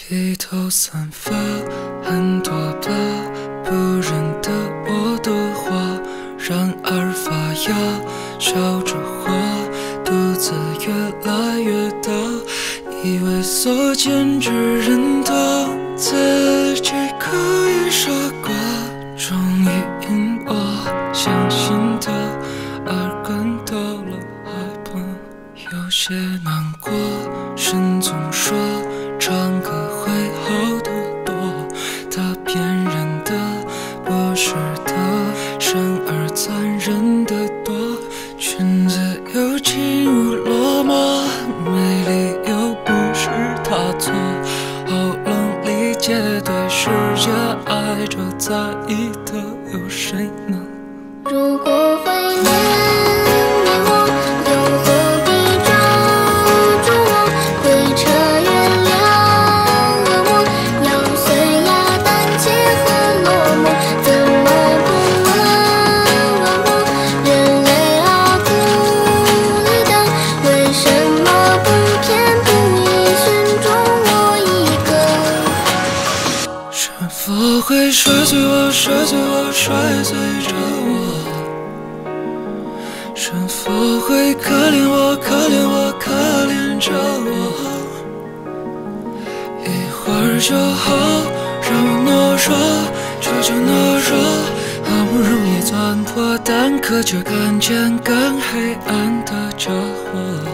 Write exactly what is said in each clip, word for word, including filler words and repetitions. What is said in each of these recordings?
披头散发，很多吧，不认得我的话，然而发芽，笑着花，肚子越来越大，以为所见之人多，自己可以傻瓜，终于因我相信的而感到了害怕，有些难过，神总说唱歌会好得多，他骗人的，不是的，生而残忍的多，裙子又轻如落寞，美丽又不是他错，喉咙里结对世界爱着在意的有谁呢？ 如果会念念我，又何必抓住我？会扯原谅了我，咬碎呀胆怯和落寞，怎么不问问我？人类啊，孤立的，为什么不偏不倚选中我一个？ 是否会摔碎我，摔碎我，摔碎着我？是否会可怜我，可怜我，可怜着我？一会儿就好，让我懦弱，求求懦弱，好不容易钻破蛋壳，却看见更黑暗的家伙。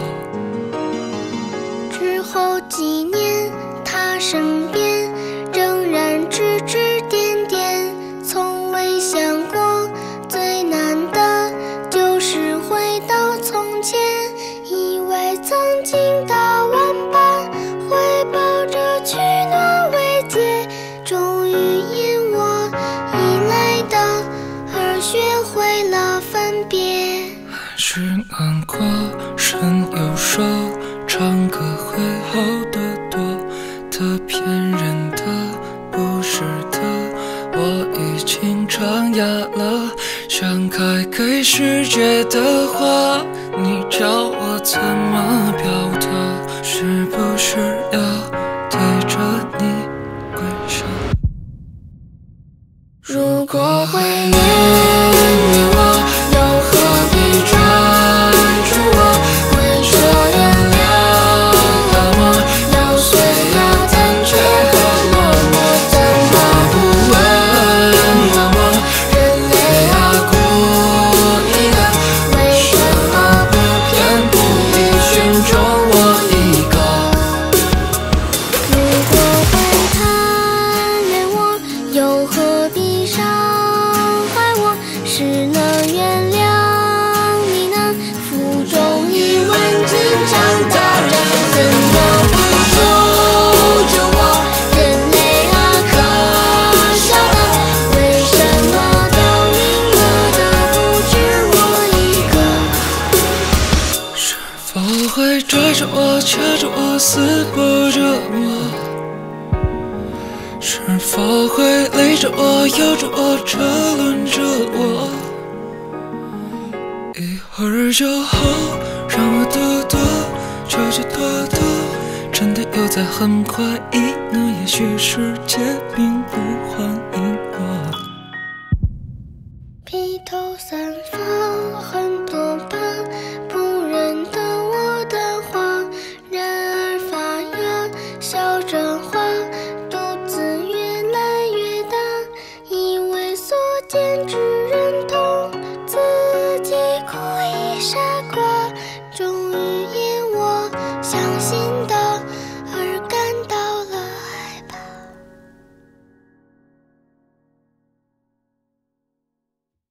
之后几年，他身边仍然指指点点，从未想过最难的就是回到从前，以为曾经的玩伴会抱着取暖慰藉，终于因我依赖的而学会了分别。 还是难过，神又说唱歌会好得多，他骗人的，不是的，我已经长哑了，想开给世界的话，你叫我怎么表达？是不是要对着你跪下？ 如果会念念我，又何必抓住我？会说原谅了我，咬碎呀胆怯和落寞，怎么不问问我？人类啊，故意的，为什么不偏不倚选中我一个？如果会贪恋我，又何必伤害我？是能原谅你呢？腹中一万斤长大着，怎么不守着我？人类啊，可笑的，为什么到明了的不止我一个？ 是否会拽着我，掐着我，撕破着我？是否会勒着我，咬着我，车轮着我？一会儿就好，让我躲躲，求求躲躲，真的又在很怀疑呢？也许世界并不欢迎我。 披头散发，很